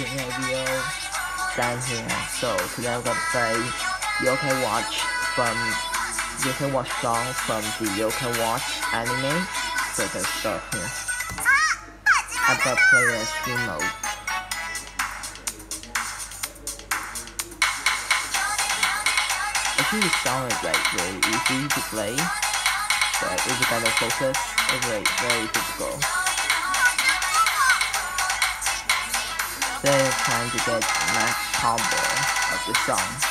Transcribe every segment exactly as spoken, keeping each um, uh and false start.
watching a video down here. So today I'm gonna play Yokai Watch from Yokai Watch song from the Yokai Watch anime. So let's start here. I'm gonna play a stream mode. Actually, the song is like very easy to play, but if you kind of focus, it's like very difficult. Then it's time to get max combo of the song.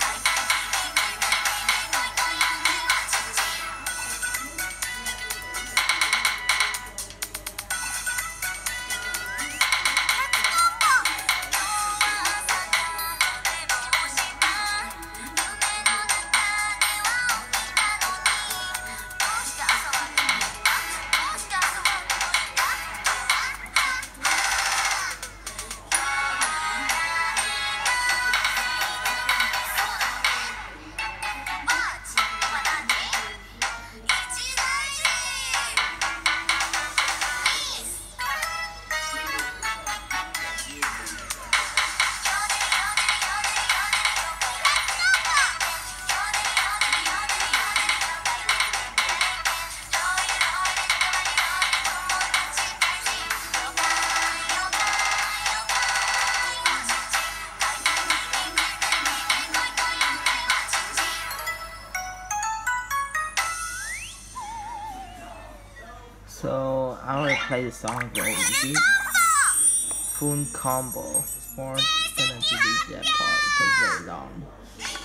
So I'm gonna play the song very easy. Full combo. Or gonna delete that part because it's very long.